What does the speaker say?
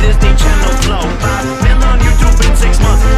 Disney Channel flow. 5 mil on YouTube in 6 months.